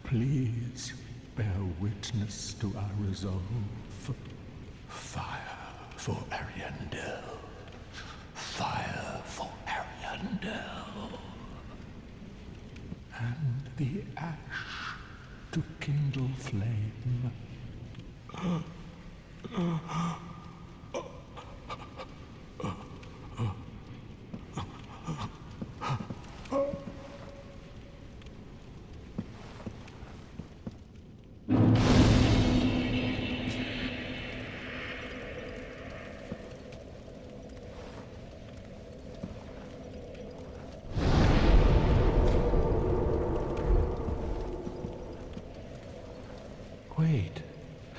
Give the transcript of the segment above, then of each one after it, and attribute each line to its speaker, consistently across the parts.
Speaker 1: Please bear witness to our resolve. Fire for Ariandel. Fire for Ariandel. And the ash to kindle flame. Wait,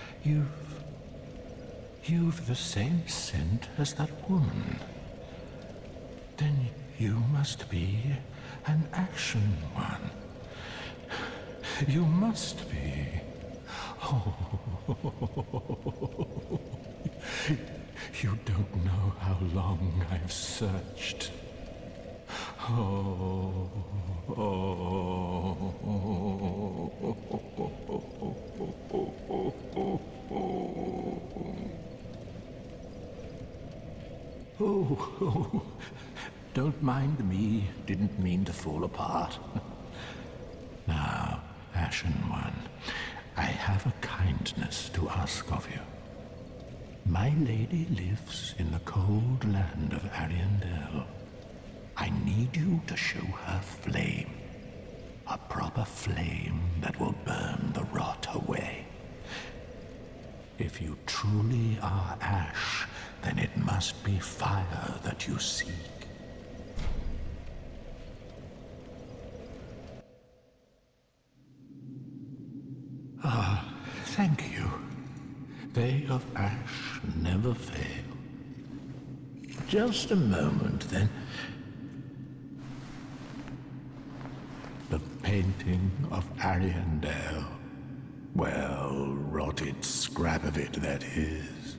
Speaker 1: you've the same scent as that woman. Then you must be an Ashen One. You must be. Oh, you don't know how long I've searched. Oh. Oh, don't mind me. Didn't mean to fall apart. Now, Ashen One, I have a kindness to ask of you. My lady lives in the cold land of Ariandel. I need you to show her flame. A proper flame that will burn the rot away. If you truly are ash, then it must be fire that you seek. Ah, thank you. They of ash never fail. Just a moment, then. The painting of Ariandel. Well, rotted scrap of it, that is.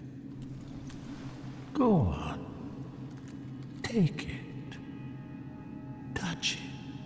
Speaker 1: Go on. Take it. Touch it.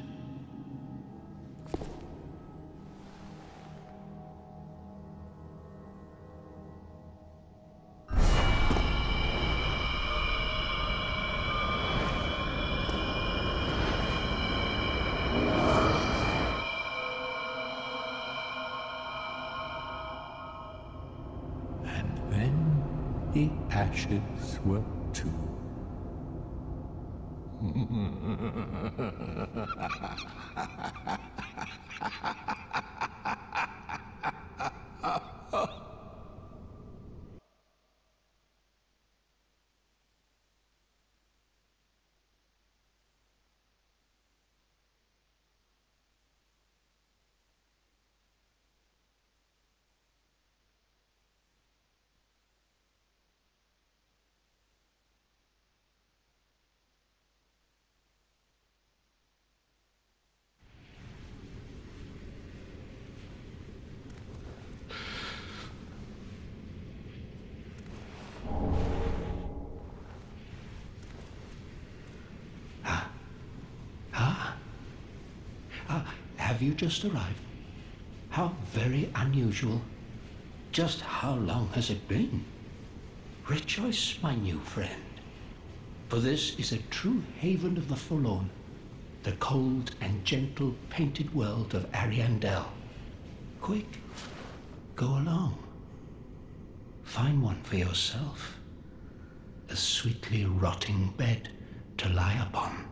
Speaker 1: The ashes were too. Have you just arrived? How very unusual. Just how long has it been? Rejoice, my new friend, for this is a true haven of the forlorn, the cold and gentle painted world of Ariandel. Quick, go along. Find one for yourself, a sweetly rotting bed to lie upon.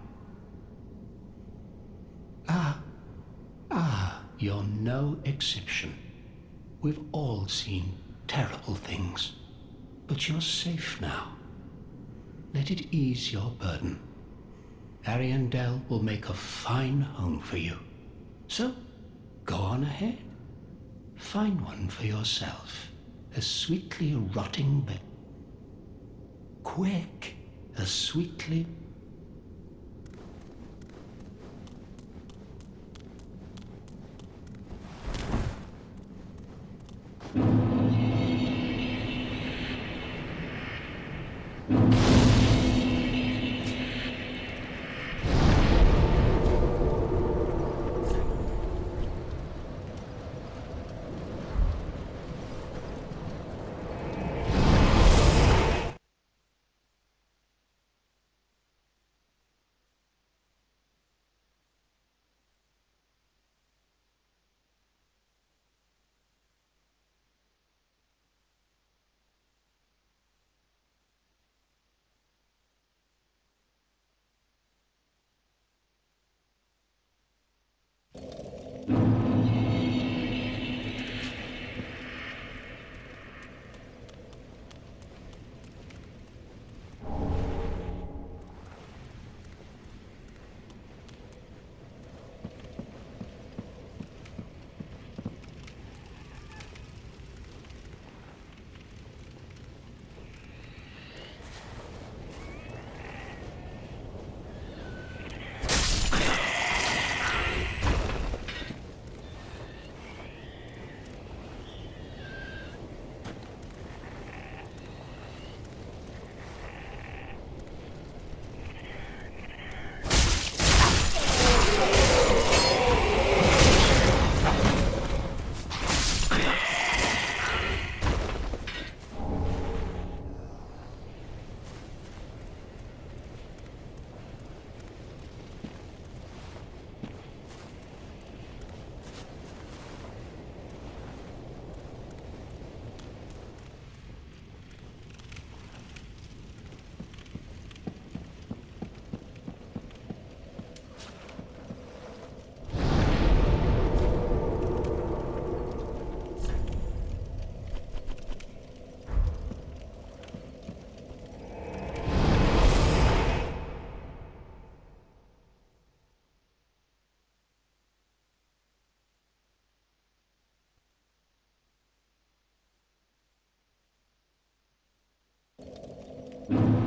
Speaker 1: You're no exception. We've all seen terrible things, but you're safe now. Let it ease your burden. Ariandel will make a fine home for you. So, go on ahead. Find one for yourself, a sweetly rotting bed. Quick, a sweetly...
Speaker 2: One.